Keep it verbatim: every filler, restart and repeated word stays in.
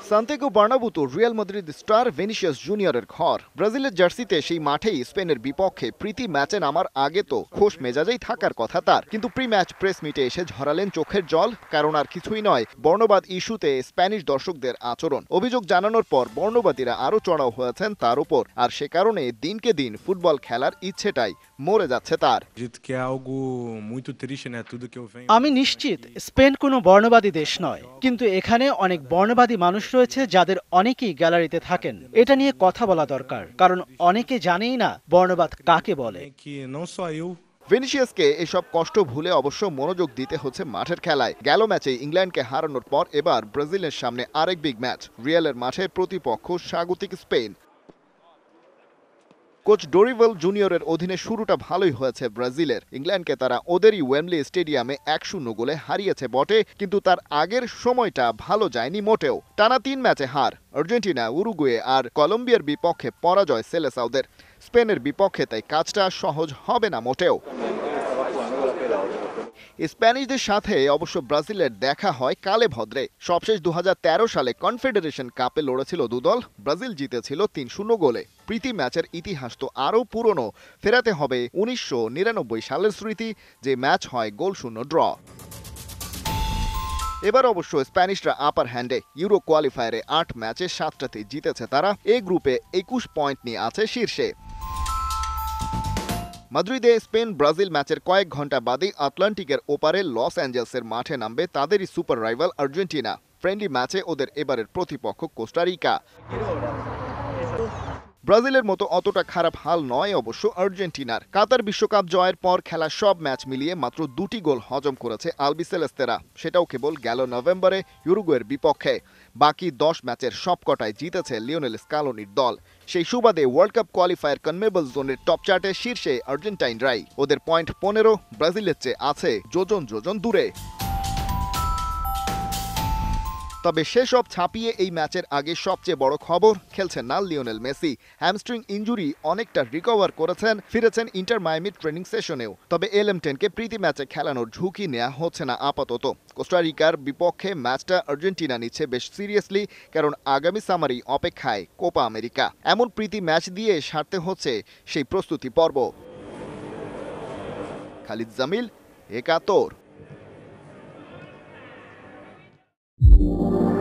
Santiago বার্নাব্যুতে Real Madrid star Vinicius জুনিয়রের ঘর। ব্রাজিলের জার্সিতে সেই মাঠেই স্পেনের বিপক্ষে প্রীতি ম্যাচে নামার আগে তো খোশ মেজাজেই থাকার কথা তার, কিন্তু প্রি ম্যাচ প্রেস মিটে এসে ঝরালেন চোখের জল। কারণ আর কিছুই নয়, বর্ণবাদ ইস্যুতে স্প্যানিশ দর্শকদের আচরণ। অভিযোগ জানানোর পর বর্ণবাদীরা আরও চড়াও হয়েছেন তার উপর, আর সে কারণে দিনকে দিন ফুটবল খেলার ইচ্ছেটাই মরে যাচ্ছে তার। আমি নিশ্চিত স্পেন কোনো বর্ণবাদী দেশ নয়, কিন্তু এখানে অনেক বর্ণবাদী মানুষ রয়েছে যাদের অনেকেই গ্যালারিতে থাকেন। এটা নিয়ে কথা বলা দরকার, কারণ অনেকে জানেই না বর্ণবাদ কাকে বলে। ভিনিসিয়াসকে এসব কষ্ট ভুলে অবশ্য মনোযোগ দিতে হচ্ছে মাঠের খেলায়। গেল ম্যাচে ইংল্যান্ডকে হারানোর পর এবার ব্রাজিলের সামনে আরেক বিগ ম্যাচ। রিয়ালের মাঠে প্রতিপক্ষ স্বাগতিক স্পেন। কোচ ডোরিভেল জুনিয়রের অধীনে শুরুটা ভালোই হয়েছে ব্রাজিলের। ইংল্যান্ডকে তারা ওদেরই ওয়েমব্লি স্টেডিয়ামে এক শূন্য গোলে হারিয়েছে বটে, কিন্তু তার আগের সময়টা ভালো যায়নি মোটেও। টানা তিন ম্যাচে হার, আর্জেন্টিনা, উরুগুয়ে আর কলম্বিয়ার বিপক্ষে পরাজয় সেলেসাওদের। স্পেনের বিপক্ষে তাই কাজটা সহজ হবে না মোটেও। স্প্যানিশদের সাথে অবশ্য ব্রাজিলের দেখা হয় কালে ভদ্রে। সবশেষ দু হাজার তেরো সালে কনফেডারেশন কাপে লড়েছিল দুদল, ব্রাজিল জিতেছিল তিন শূন্য গোলে। প্রীতি ম্যাচের ইতিহাস তো আরও পুরনো, ফেরাতে হবে উনিশশো নিরানব্বই সালের স্মৃতি, যে ম্যাচ হয় গোল শূন্য ড্র। এবার অবশ্য স্প্যানিশরা আপার হ্যান্ডে। ইউরো কোয়ালিফায়ারে আট ম্যাচে সাতটাতে জিতেছে তারা। এই গ্রুপে একুশ পয়েন্ট নিয়ে আছে শীর্ষে। মাদ্রিদে স্পেন ব্রাজিল ম্যাচের কয়েক ঘন্টা বাদে আটলান্টিকের ওপারে লস অ্যাঞ্জেলসের মাঠে নামবে তাদেরই সুপার রাইভাল আর্জেন্টিনা। ফ্রেন্ডলি ম্যাচে ওদের এবারের প্রতিপক্ষ কোস্টারিকা। ব্রাজিলের মতো অতটা খারাপ হাল নয় অবশ্য আর্জেন্টিনার। কাতার বিশ্বকাপ জয়ের পর খেলা সব ম্যাচ মিলিয়ে মাত্র দুটি গোল হজম করেছে আলবিসেলেস্তেরা, সেটাও কেবল গেল নভেম্বরে ইউরুগুয়ের বিপক্ষে। বাকি দশ ম্যাচের সবকটায় জিতেছে লিওনেল স্কালোনির দল। সেই সুবাদে ওয়ার্ল্ড কাপ কোয়ালিফায়ার কনমেবল জোনের টপ চার্টে শীর্ষে আর্জেন্টাইনরাই। ওদের পয়েন্ট পনেরো, ব্রাজিলের চেয়ে আছে যোজন যোজন দূরে। তবে সেসব ছাপিয়ে এই ম্যাচের আগে সবচেয়ে বড় খবর, খেলছেন না লিওনেল মেসি। হ্যামস্ট্রিং ইনজুরি অনেকটা রিকভার করেছেন, ফিরেছেন ইন্টার মায়ামির ট্রেনিং সেশনেও। তবে এল এম টেনকে প্রীতি ম্যাচে খেলানোর ঝুঁকি নেওয়া হচ্ছে না আপাতত। কোস্টারিকার বিপক্ষে ম্যাচটা আর্জেন্টিনা নিচ্ছে বেশ সিরিয়াসলি, কারণ আগামী সামারেই অপেক্ষায় কোপা আমেরিকা। এমন প্রীতি ম্যাচ দিয়ে সারতে হচ্ছে সেই প্রস্তুতি পর্ব। খালিদ জামিল, একাত্তর।